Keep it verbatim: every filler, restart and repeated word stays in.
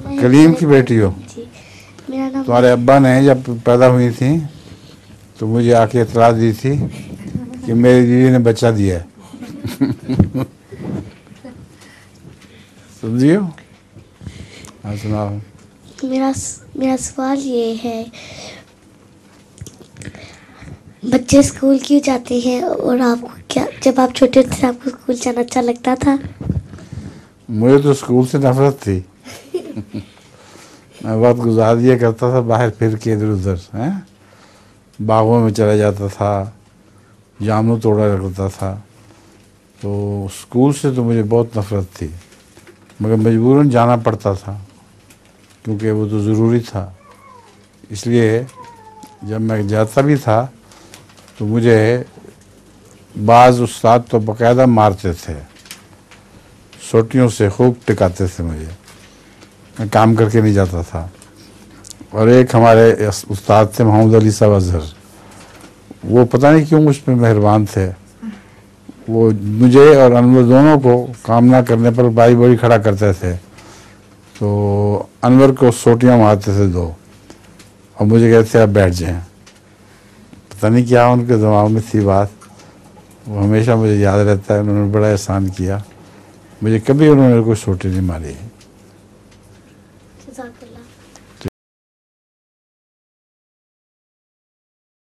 कलीम की बेटी हो? जी, मेरा नाम। तुम्हारे अब्बा ने जब पैदा हुई थी तो मुझे आके इतला दी थी कि मेरी बीवी ने बच्चा दिया है। समझियो? हाँ सुनाओ। मेरा मेरा सवाल ये है, बच्चे स्कूल क्यों जाते हैं और आपको क्या, जब आप छोटे थे आपको स्कूल जाना अच्छा लगता था? मुझे तो स्कूल से नफरत थी। मैं वक्त गुजार दिया करता था बाहर फिर के इधर उधर, हैं, बागों में चला जाता था, जामुन तोड़ा रखता था। तो स्कूल से तो मुझे बहुत नफरत थी, मगर मजबूरन जाना पड़ता था क्योंकि वो तो ज़रूरी था। इसलिए जब मैं जाता भी था तो मुझे बाज़ उस्ताद तो बाकायदा मारते थे, सोटियों से खूब टिकाते थे मुझे, मैं काम करके नहीं जाता था। और एक हमारे उस्ताद थे मोहम्मद अली साहब अजहर, वो पता नहीं क्यों मुझ पर मेहरबान थे। वो मुझे और अनवर दोनों को काम ना करने पर बारी बारी खड़ा करते थे। तो अनवर को सोटियां मारते थे दो और मुझे कहते थे आप बैठ जाएं। पता नहीं क्या उनके दिमाग में थी बात, वो हमेशा मुझे याद रहता है। उन्होंने बड़ा एहसान किया, मुझे कभी उन्होंने कोई सोटी नहीं मारी।